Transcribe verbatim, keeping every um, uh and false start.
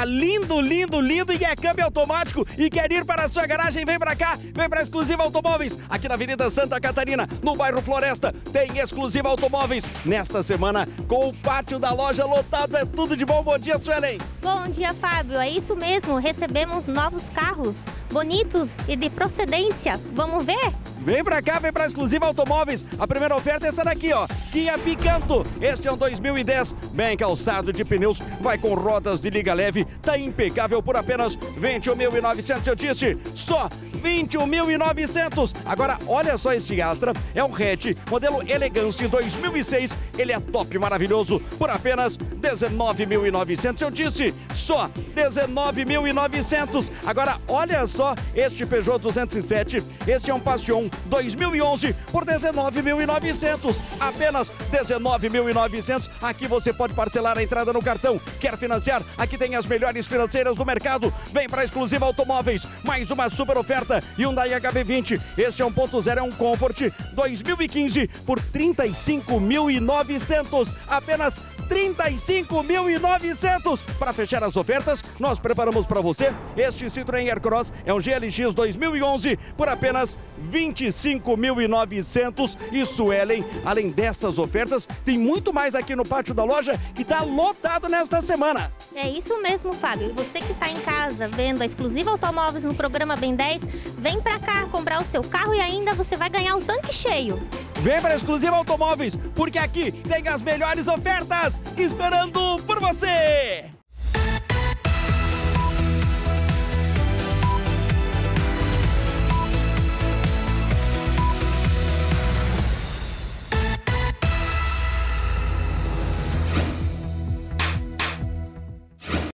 Tá lindo, lindo, lindo e é câmbio automático e quer ir para a sua garagem, vem pra cá, vem pra Exclusiva Automóveis, aqui na Avenida Santa Catarina, no bairro Floresta, tem Exclusiva Automóveis. Nesta semana, com o pátio da loja lotado, é tudo de bom. Bom dia, Suelen. Bom dia, Fábio. É isso mesmo, recebemos novos carros, bonitos e de procedência. Vamos ver? Vem pra cá, vem pra Exclusiva Automóveis. A primeira oferta é essa daqui, ó. Kia Picanto. Este é um dois mil e dez, bem calçado de pneus, vai com rodas de liga leve, tá impecável por apenas vinte e um mil e novecentos. Eu disse, só vinte e um mil e novecentos. Agora, olha só este Astra, é um hatch, modelo Elegance dois mil e seis. Ele é top, maravilhoso, por apenas dezenove mil e novecentos. Eu disse, só dezenove mil e novecentos. Agora, olha só este Peugeot duzentos e sete. Este é um Passion dois mil e onze por dezenove mil e novecentos. Apenas dezenove mil e novecentos. Aqui você pode parcelar a entrada no cartão. Quer financiar? Aqui tem as melhores financeiras do mercado. Vem para Exclusiva Automóveis. Mais uma super oferta. Hyundai H B vinte. Este é um ponto zero, é um Comfort dois mil e quinze por trinta e cinco mil e novecentos. Apenas trinta e cinco mil e novecentos. Para fechar as ofertas, nós preparamos para você este Citroën Aircross, é um G L X dois mil e onze por apenas vinte e cinco mil e novecentos. E Suelen, além destas ofertas, tem muito mais aqui no pátio da loja que está lotado nesta semana. É isso mesmo, Fábio. E você que está em casa vendo a Exclusiva Automóveis no programa Ben dez, vem para cá comprar o seu carro e ainda você vai ganhar o tanque cheio. Vem para Exclusiva Automóveis, porque aqui tem as melhores ofertas esperando por você!